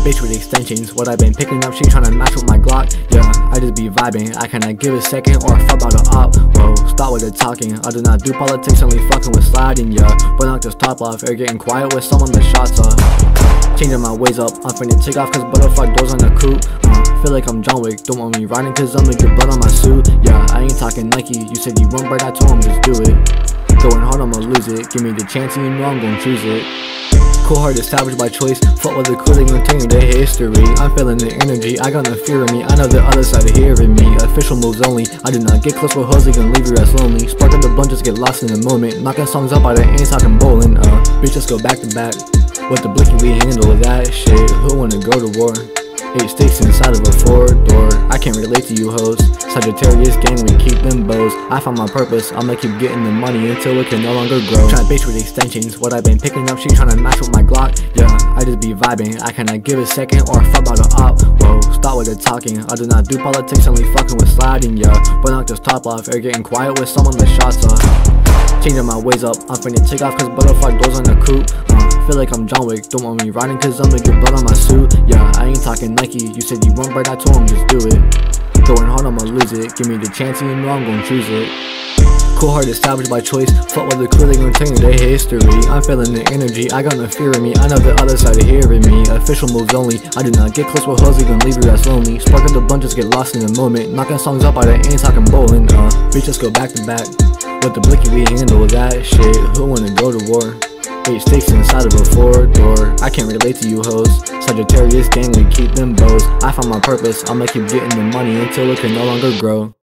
bitch with extensions. What I've been picking up, she tryna match with my Glock. Yeah, I just be vibing. I cannot give a second or fuck about a op. Whoa, stop with the talking. I do not do politics, only fucking with sliding. Yeah, but knock this top off. Or getting quiet with someone that shots off. Changing my ways up, I'm finna take off cause butterfly doors on the coupe. Feel like I'm John Wick, don't want me riding cause I'm gonna get blood on my suit. Yeah, I ain't talking Nike, you said you want bread, I told him just do it. Going hard, I'ma lose it, give me the chance and you know I'm gonna choose it. Cool heart established by choice, fuck with the crew, they gon' continue their history. I'm feeling the energy, I got no fear in me, I know the other side of hearing me. Official moves only, I do not get close with hoes, they gon' leave your ass lonely. Sparking the blunt, just get lost in the moment, knocking songs up by the ain't talking bowling. Bitch, just go back to back. With the blicky we handle that shit. Who wanna go to war? 8 sticks inside of a 4-door. I can't relate to you hoes. Sagittarius gang, we keep them bows. I found my purpose, I'ma keep getting the money until it can no longer grow. Tryna bitch with extensions. What I've been picking up, she tryna match with my Glock. Yeah, I just be vibing. I cannot give a second or fuck about a op. Whoa, stop with the talking. I do not do politics, only fucking with sliding. Yeah, but knock this top off. Or getting quiet with someone that shots off. Changing my ways up, I'm finna take off cause butterfly doors on the coupe. Feel like I'm John Wick, don't want me riding cause I'm gonna get blood on my suit. Yeah, I ain't talking Nike, you said you want bread, I told him just do it. Going hard, I'ma lose it, give me the chance and you know I'm gonna choose it. Cool heart established by choice, fuck with the crew, they gon' continue their history. I'm feeling the energy, I got no fear in me, I know the other side of hearing me. Official moves only, I do not get close with hoes, they gon' leave your ass lonely. Sparking the blunt, just get lost in the moment, knocking songs up by the ain't talking bowling. Bitch, just go back to back. With the blicky we handle that shit. Who wanna go to war? 8 sticks inside of a 4-door. I can't relate to you hoes. Sagittarius gang, we keep them bows. I found my purpose, I'ma keep getting the money until it can no longer grow.